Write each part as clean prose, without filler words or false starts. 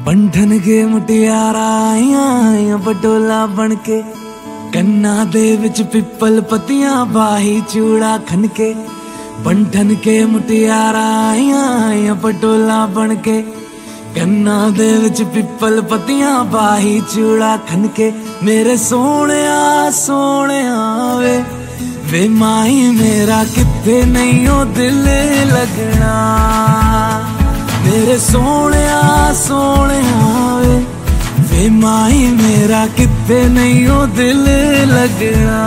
बंधन के मुटियारा आइया पटोला बनके, कन्ना दे विच पिपल पतियां बाही चूड़ा खनके। बंधन के मुटियारा आइया पटोला बनके, कन्ना दे विच पिपल पतियां बाही चूड़ा खनके। मेरे सोने सोने वे माही मेरा किथे नहीं ओ दिल लगना। मेरे सोने सोने वे माही मेरा किथे नहीं ओ दिल लगना।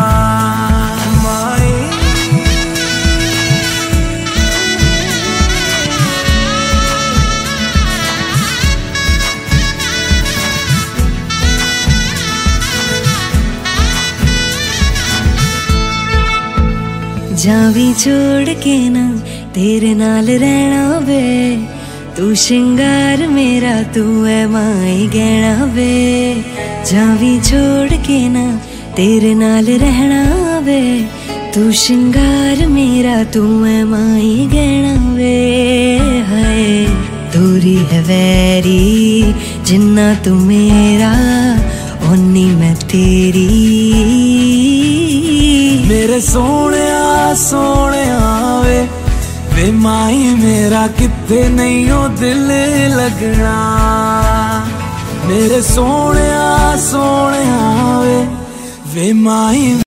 जावी छोड़ के ना तेरे नाल रहना वे, तू श्रृंगार मेरा तू है माई गहना वे। जावी छोड़ के ना तेरे नाल रहना वे, तू श्रृंगार मेरा तू है माई गहना वे। हाय दूरी है वैरी जिन्ना तू मेरा ओनी मैं तेरी। मेरे सोने सोने वे माही मेरा किथे नहीं ओ दिल लगना। मेरे सोने सोने वे माही